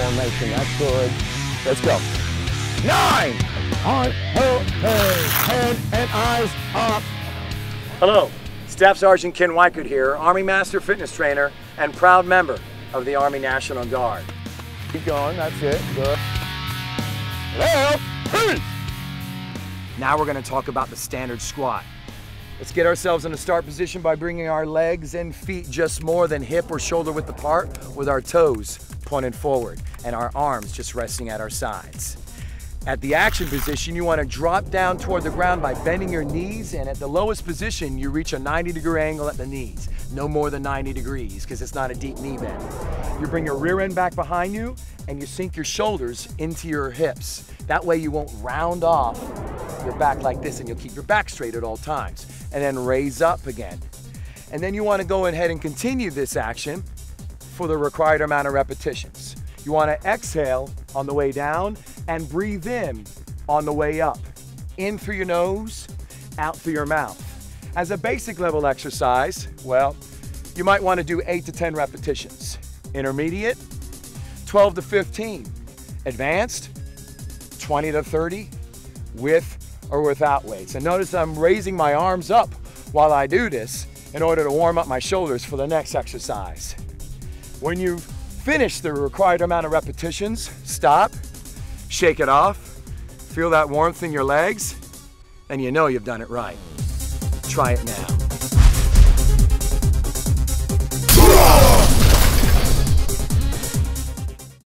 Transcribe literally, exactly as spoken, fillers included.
formation. That's good. Let's go. Nine. On, hold, head and eyes up. Hello, Staff Sergeant Ken Weichert here, Army Master Fitness Trainer and proud member of the Army National Guard. Keep going, that's it, good. Left, hey. Now we're going to talk about the standard squat. Let's get ourselves in a start position by bringing our legs and feet just more than hip or shoulder width apart, with our toes pointed forward and our arms just resting at our sides. At the action position, you want to drop down toward the ground by bending your knees, and at the lowest position, you reach a ninety degree angle at the knees. No more than ninety degrees, because it's not a deep knee bend. You bring your rear end back behind you, and you sink your shoulders into your hips. That way you won't round off your back like this, and you'll keep your back straight at all times. And then raise up again. And then you want to go ahead and continue this action for the required amount of repetitions. You want to exhale on the way down and breathe in on the way up. In through your nose, out through your mouth. As a basic level exercise, well, you might want to do eight to ten repetitions. Intermediate, twelve to fifteen. Advanced, twenty to thirty, with or without weights. And notice I'm raising my arms up while I do this in order to warm up my shoulders for the next exercise. When you've finished the required amount of repetitions, stop, shake it off, feel that warmth in your legs, and you know you've done it right. Try it now.